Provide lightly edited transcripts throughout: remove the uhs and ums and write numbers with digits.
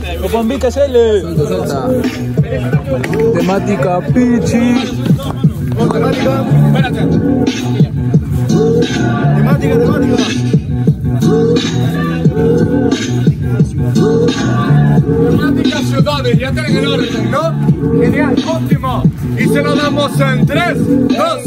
Copambica SL. Suelta. Temática Pichi. Temática. Temática. Temática ciudades, ya tienen el orden, ¿no? Genial, óptimo. Y se lo damos en 3, 2,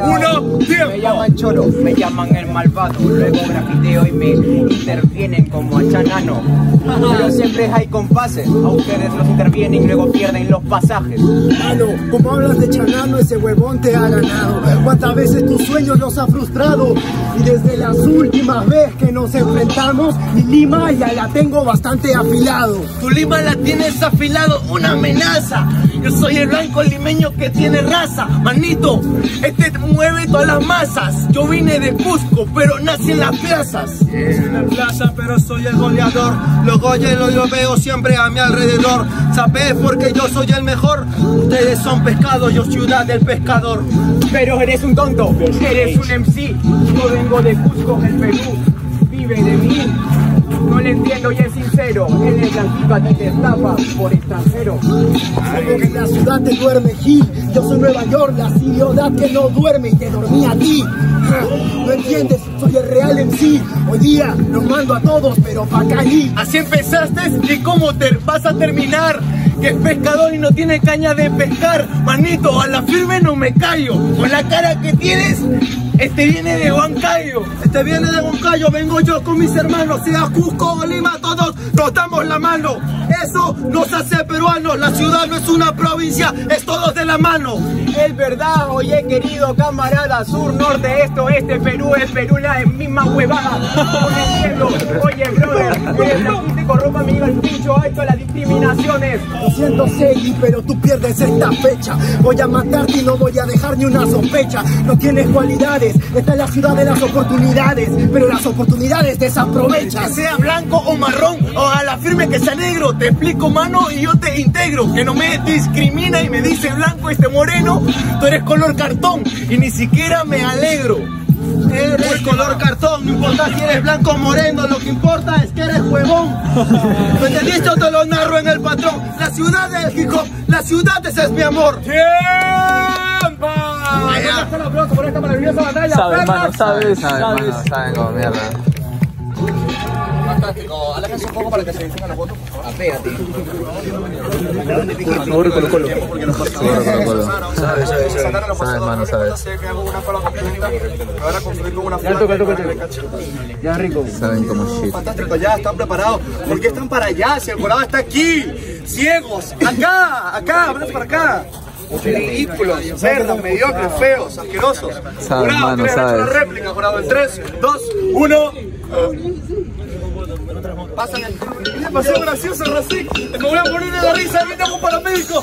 1, tiempo. Me llaman Cholo, me llaman el malvado. Luego grafiteo y me intervienen como a Chanano. Pero siempre hay compases. A ustedes los intervienen y luego pierden los pasajes. Mano, como hablas de Chanano, ese huevón te ha ganado. ¿Cuántas veces tus sueños los ha frustrado? Y desde las últimas veces que nos enfrentamos, mi lima ya la tengo bastante afilado. Tu lima la tienes afilado, una amenaza. Yo soy el blanco limeño que tiene raza. Manito, este mueve todas las masas. Yo vine de Cusco, pero nací en las plazas. En la plaza, pero soy el goleador. Los goles yo veo siempre a mi alrededor. ¿Sabes por qué yo soy el mejor? Ustedes son pescados, yo ciudad del pescador. Pero eres un tonto, eres un MC. Yo vengo de Cusco, el Perú. Vive de mí. No le entiendo y es sincero. Él es blanquito, a ti te estafa por extranjero. Como que en la ciudad te duerme Gil. Yo soy Nueva York, la ciudad que no duerme y te dormí a ti. ¿No entiendes? Soy el real MC. Hoy día los mando a todos, pero pa' caí. Así empezaste y cómo te vas a terminar. Que es pescador y no tiene caña de pescar. Manito, a la firme no me callo. Con la cara que tienes, este viene de Huancayo. Este viene de Huancayo, vengo yo con mis hermanos. Sea Cusco o Lima, todos nos damos la mano. Eso nos hace peruanos. La ciudad no es una provincia, es todos de la mano. Es verdad, oye querido camarada. Sur, norte, este, oeste, Perú es Perú, la misma huevada. No entiendo, oye brother, eres blanquito y con ropa me llega el pincho alto a las discriminaciones. Lo siento, Seiji, pero tú pierdes esta fecha. Voy a matarte y no voy a dejar ni una sospecha. No tienes cualidades, esta es la ciudad de las oportunidades, pero las oportunidades desaprovechas. Que sea blanco o marrón, o a la firme que sea negro. Te explico, mano, y yo te integro. Que no me discrimina y me dice blanco este moreno. Tú eres color cartón y ni siquiera me alegro. Eres color cartón, no importa si eres blanco o moreno, lo que importa es que eres huevón. ¿Me entendiste? Yo te lo narro en el patrón. La ciudad del hip hop, la ciudad ese es mi amor. ¡Tiempo! Sabes, mano, sabes. Saben como mierda. Fantástico. Aléjense un poco para que se distingan las fotos. Apégate. Corre Colo Colo. Sabes, mano, sabes. Ya rico. Saben como shit. Fantástico, ya están preparados. ¿Por qué están para allá? Si el colado está aquí. Ciegos. Acá, vámonos para acá. Ridículos, cerdos, mediocres, feos, asquerosos. Sabes, Jurado, mano, ¿quieres hacer sabes. una réplica, jurado? En 3, 2, 1. Pasan el... ¡Qué demasiado gracioso, Racic! ¡Me voy a morir de la risa! ¡Vete un paramédico!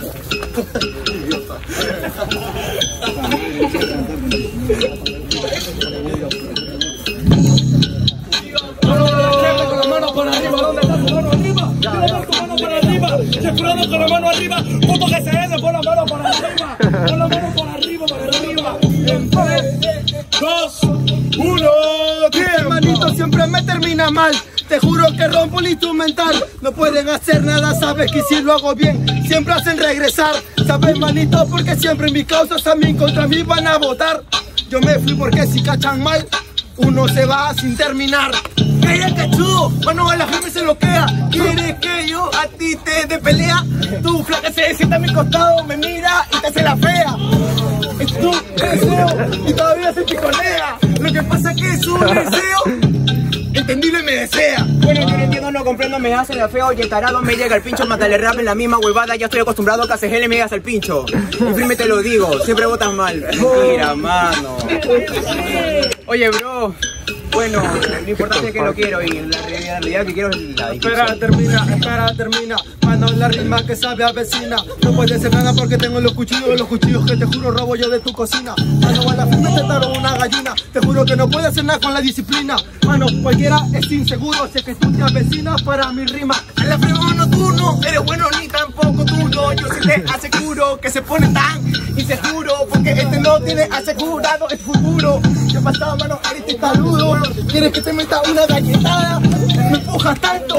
Con la mano para arriba, ¿dónde está tu mano arriba? Tira tu mano para arriba, jurado con la mano arriba, punto que se hace, pon la mano para arriba, pon la mano para arriba, en 3, 2, 1, Este manito siempre me termina mal. Te juro que rompo el instrumental. No pueden hacer nada, sabes que si lo hago bien siempre hacen regresar. Sabes, manito, porque siempre mis causas a mí contra mí van a votar. Yo me fui porque si cachan mal uno se va sin terminar. ¡Calla, cachudo! Mano, a la gente se bloquea. ¿Quieres que yo a ti te dé pelea? Tu flaca se sienta a mi costado, me mira y te hace la fea. Es tu deseo y todavía se piconea. Lo que pasa es que es un deseo entendible me desea. Bueno, yo no entiendo, no comprendo, me hacen la feo y el tarado me llega el pincho, mátale rap en la misma huevada, ya estoy acostumbrado a que haces L me digas al pincho. Y firme te lo digo, siempre votas mal. Mira, mano. Oye, bro. Bueno, lo importante es que lo quiero y la realidad que quiero es la discusión. Espera, termina. Mano, la rima que sabe a vecina. No puede ser nada porque tengo los cuchillos que te juro robo yo de tu cocina. Mano, a la firme te taro una gallina. Te juro que no puedes hacer nada con la disciplina. Mano, cualquiera es inseguro. Si es que tú te avecinas para mi rima. A la firme, mano, tú no eres bueno ni tampoco tú no. Yo sí te aseguro que se pone tan inseguro porque este no tiene asegurado el futuro. ¿Qué pasa, mano? Eres saludo. ¿Quieres que te meta una galletada? Me empujas tanto.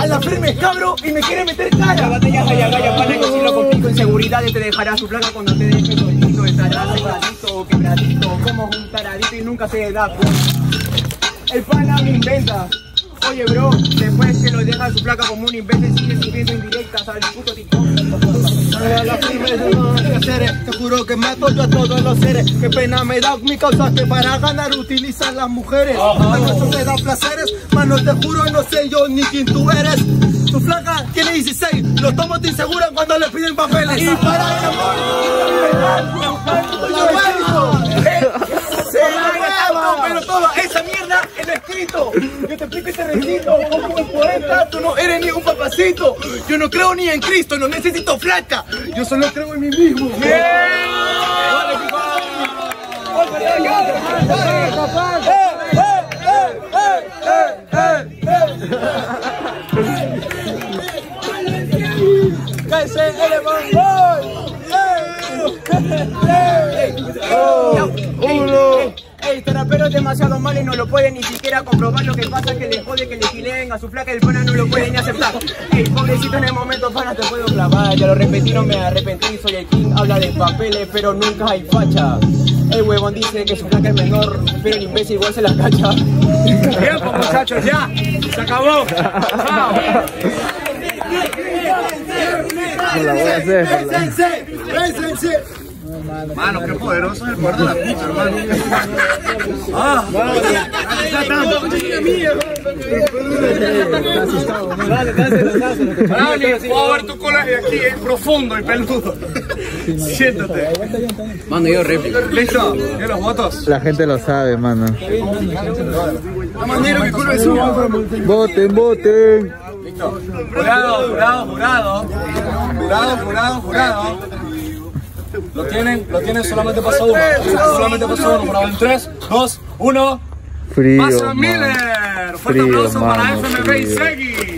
a la firme cabro y me quiere meter La cara. batalla gaya, pana, yo sí lo complico. Inseguridad te dejará su placa cuando te deje solito. Estará cerradito o quebradito, como un taradito y nunca se da cuenta. El pana me inventa. Oye bro, después que lo deja su placa como un imbécil, sigue subiendo indirectas al puto TikTok. La firmeza no hay que hacer, te juro que mato yo a todos los seres. Qué pena me da mi causa que para ganar utilizan las mujeres. A eso me da placeres, mano te juro no sé yo ni quién tú eres. Tu flaca tiene 16, los tomos te inseguran cuando le piden papeles. Y para el amor, pero toda esa mierda es escrito. Yo te explico ese requisito. Como el poeta, tú no eres ni un papacito. Yo no creo ni en Cristo, no necesito flaca. Yo solo creo en mí mismo. Ey, trapero es demasiado malo y no lo puede ni siquiera comprobar. Lo que pasa es que le jode que le gileen a su flaca y el pana no lo puede ni aceptar. Ey, pobrecito, en el momento pana te puedo clavar. Ya lo repetí, no me arrepentí, soy el king. Habla de papeles, pero nunca hay facha. El huevón dice que su flaca es menor, pero el imbécil igual se la cacha. Tiempo, muchachos, ya. Se acabó. Chao. No la voy a hacer. Mano, qué poderoso es el poder de la pizza, hermano. Ah, puedo ver tu colegio aquí, es profundo y peludo. Siéntate. Mano, yo réplica. ¿Listo? ¿Y los votos? La gente lo sabe, mano. La manera que culo es suyo. Voten, voten. Listo. Jurado. Lo tienen solamente pasó uno. Solamente pasó uno. Jurado en 3, 2, 1. Frío, Pasa man. Miller. Fuerte Frío, aplauso para mano, FMB y frío. Segui.